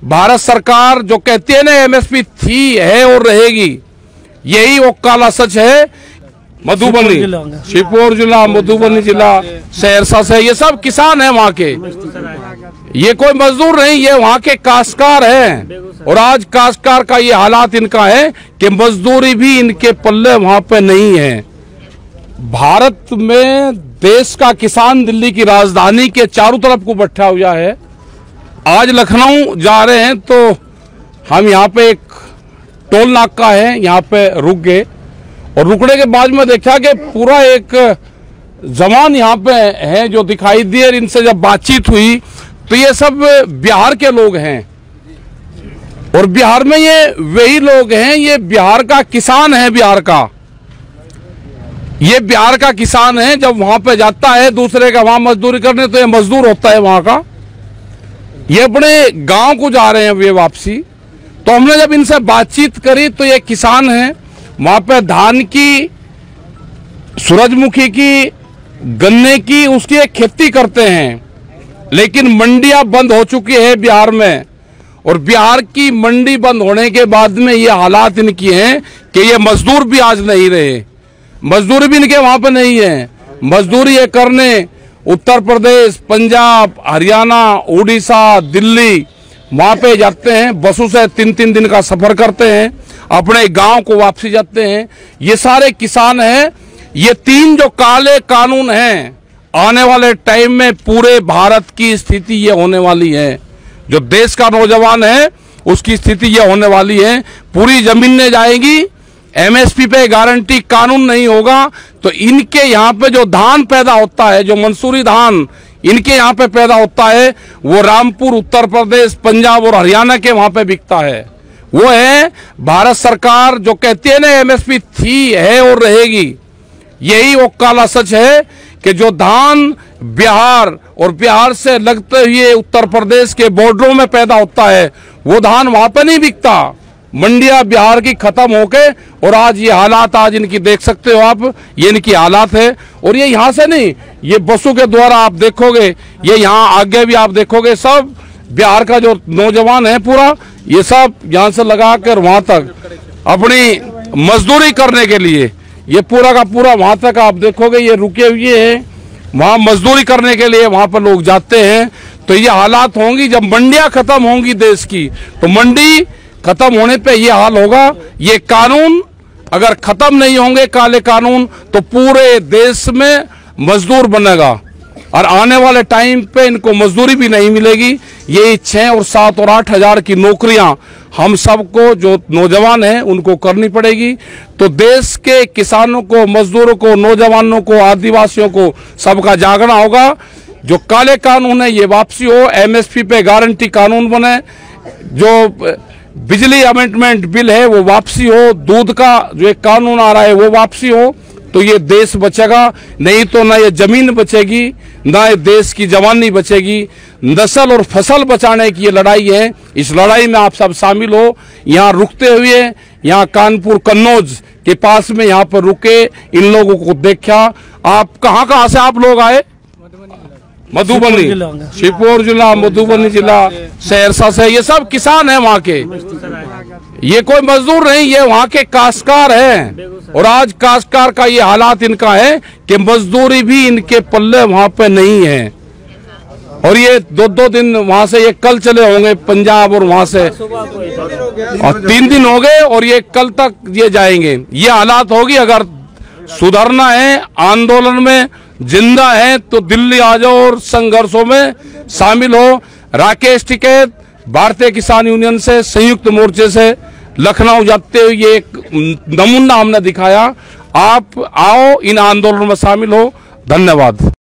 भारत सरकार जो कहती है ना एमएसपी थी, है और रहेगी, यही वो काला सच है। मधुबनी, शिवपुर जिला, मधुबनी जिला, सहरसा से, ये सब किसान है वहाँ के, ये कोई मजदूर नहीं, ये वहाँ के काश्तकार हैं। और आज काश्तकार का ये हालात इनका है कि मजदूरी भी इनके पल्ले वहाँ पे नहीं है। भारत में देश का किसान दिल्ली की राजधानी के चारों तरफ को बैठा हुआ है। आज लखनऊ जा रहे हैं तो हम यहाँ पे एक टोल नाका है, यहाँ पे रुक गए और रुकने के बाद में देखा कि पूरा एक जवान यहाँ पे है जो दिखाई दिए। इनसे जब बातचीत हुई तो ये सब बिहार के लोग हैं और बिहार में ये वही लोग हैं, ये बिहार का किसान है, ये बिहार का किसान है। जब वहां पे जाता है दूसरे का वहां मजदूरी करने तो ये मजदूर होता है वहां का। ये अपने गांव को जा रहे हैं वे वापसी। तो हमने जब इनसे बातचीत करी तो ये किसान हैं, वहां पे धान की, सूरजमुखी की, गन्ने की, उसकी एक खेती करते हैं। लेकिन मंडियां बंद हो चुकी है बिहार में और बिहार की मंडी बंद होने के बाद में ये हालात इनकी हैं कि ये मजदूर भी आज नहीं रहे, मजदूरी भी इनके वहां पे नहीं है। मजदूरी ये करने उत्तर प्रदेश, पंजाब, हरियाणा, उड़ीसा, दिल्ली वहां पे जाते हैं, बसों से 3-3 दिन का सफर करते हैं, अपने गांव को वापसी जाते हैं। ये सारे किसान हैं। ये 3 जो काले कानून हैं, आने वाले टाइम में पूरे भारत की स्थिति ये होने वाली है। जो देश का नौजवान है उसकी स्थिति ये होने वाली है। पूरी जमीनें जाएगी, एमएसपी पे गारंटी कानून नहीं होगा तो इनके यहाँ पे जो धान पैदा होता है, जो मंसूरी धान इनके यहाँ पे पैदा होता है, वो रामपुर, उत्तर प्रदेश, पंजाब और हरियाणा के वहां पे बिकता है। वो है भारत सरकार जो कहती है ना एमएसपी थी, है और रहेगी, यही वो काला सच है कि जो धान बिहार और बिहार से लगते हुए उत्तर प्रदेश के बॉर्डरों में पैदा होता है वो धान वहां पे नहीं बिकता। मंडियां बिहार की खत्म होके और आज ये हालात आज इनकी देख सकते हो आप, ये इनकी हालात है। और ये यहाँ से नहीं, ये बसों के द्वारा आप देखोगे, ये यहाँ आगे भी आप देखोगे, सब बिहार का जो नौजवान है पूरा, ये सब यहाँ से लगा कर वहां तक अपनी मजदूरी करने के लिए, ये पूरा का पूरा वहां तक आप देखोगे ये रुके हुए हैं, वहां मजदूरी करने के लिए वहां पर लोग जाते हैं। तो ये हालात होंगी जब मंडियां खत्म होंगी देश की, तो मंडी खत्म होने पे ये हाल होगा। ये कानून अगर खत्म नहीं होंगे, काले कानून, तो पूरे देश में मजदूर बनेगा और आने वाले टाइम पे इनको मजदूरी भी नहीं मिलेगी। ये 6 और 7 और 8 हजार की नौकरियां हम सबको जो नौजवान हैं उनको करनी पड़ेगी। तो देश के किसानों को, मजदूरों को, नौजवानों को, आदिवासियों को सबका जागना होगा। जो काले कानून है ये वापसी हो, एमएसपी पे गारंटी कानून बने, जो बिजली अमेंडमेंट बिल है वो वापसी हो, दूध का जो एक कानून आ रहा है वो वापसी हो, तो ये देश बचेगा। नहीं तो ना ये जमीन बचेगी, ना ये देश की जवानी बचेगी। नस्ल और फसल बचाने की ये लड़ाई है, इस लड़ाई में आप सब शामिल हो। यहाँ रुकते हुए, यहाँ कानपुर कन्नौज के पास में यहाँ पर रुके, इन लोगों को देखा। आप कहाँ से आप लोग आए? मधुबनी, शिवपुर जिला, मधुबनी जिला, सहरसा से, ये सब किसान है वहाँ के, ये कोई मजदूर नहीं, ये वहाँ के काश्तकार हैं। और आज काश्तकार का ये हालात इनका है कि मजदूरी भी इनके पल्ले वहां पे नहीं है। और ये 2-2 दिन वहां से, ये कल चले होंगे पंजाब और वहां से, और 3 दिन हो गए और ये कल तक ये जाएंगे। ये हालात होगी। अगर सुधरना है, आंदोलन में जिंदा है तो दिल्ली आ जाओ और संघर्षों में शामिल हो। राकेश टिकैत भारतीय किसान यूनियन से, संयुक्त मोर्चे से लखनऊ जाते हुए ये एक नमूना हमने दिखाया। आप आओ, इन आंदोलन में शामिल हो। धन्यवाद।